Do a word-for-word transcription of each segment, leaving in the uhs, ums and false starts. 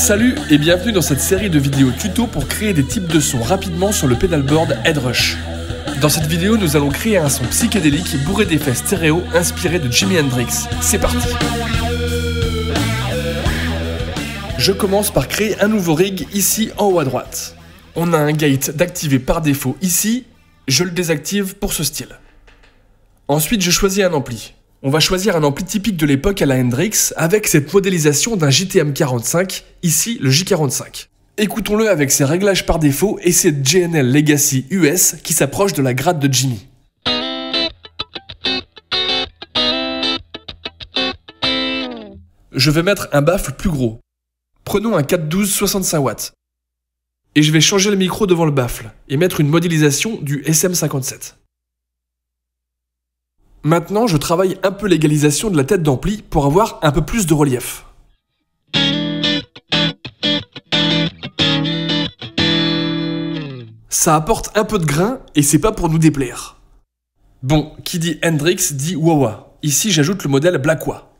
Salut et bienvenue dans cette série de vidéos tuto pour créer des types de sons rapidement sur le pedalboard Headrush. Dans cette vidéo, nous allons créer un son psychédélique bourré d'effets stéréo inspiré de Jimi Hendrix. C'est parti! Je commence par créer un nouveau rig ici en haut à droite. On a un gate d'activer par défaut ici, je le désactive pour ce style. Ensuite, je choisis un ampli. On va choisir un ampli typique de l'époque à la Hendrix avec cette modélisation d'un J T M quarante-cinq, ici le J quarante-cinq. Écoutons-le avec ses réglages par défaut et cette J N L Legacy U S qui s'approche de la gratte de Jimi. Je vais mettre un baffle plus gros. Prenons un quatre douze soixante-cinq watts. Et je vais changer le micro devant le baffle et mettre une modélisation du S M cinquante-sept. Maintenant, je travaille un peu l'égalisation de la tête d'ampli pour avoir un peu plus de relief. Ça apporte un peu de grain et c'est pas pour nous déplaire. Bon, qui dit Hendrix dit wah-wah. Ici, j'ajoute le modèle Black Wah.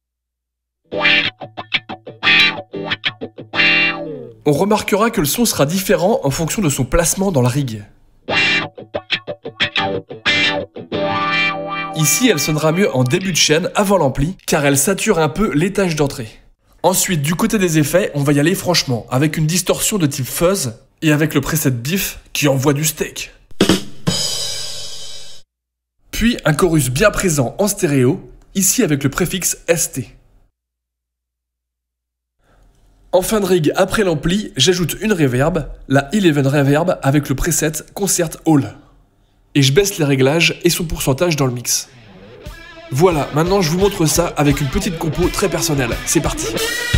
On remarquera que le son sera différent en fonction de son placement dans la rig. Ici, elle sonnera mieux en début de chaîne avant l'ampli, car elle sature un peu l'étage d'entrée. Ensuite, du côté des effets, on va y aller franchement, avec une distorsion de type fuzz, et avec le preset Biff qui envoie du steak. Puis un chorus bien présent en stéréo, ici avec le préfixe S T. En fin de rig, après l'ampli, j'ajoute une reverb, la onze Reverb avec le preset Concert Hall. Et je baisse les réglages et son pourcentage dans le mix. Voilà, maintenant je vous montre ça avec une petite compo très personnelle. C'est parti!